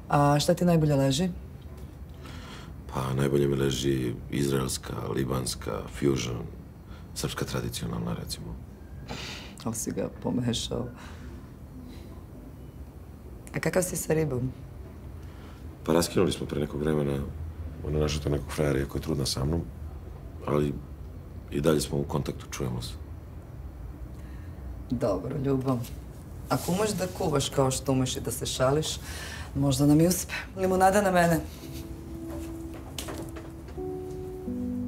A šta ti najbolje leži? Pa najbolje mi leži izraelska, libanska, fusion, srpska tradicionalna, recimo. Ali si ga pomešao. A kakav si sa ribom? Pa raskinuli smo pre nekog vremena. Ona našla to nekog frajera koja je trudna sa mnom. Ali i dalje smo u kontaktu, čujemo se. Dobro, Ljubo. Ako umeš da kuvaš kao što umeš i da se šališ, možda nam i uspe. Limunada na mene.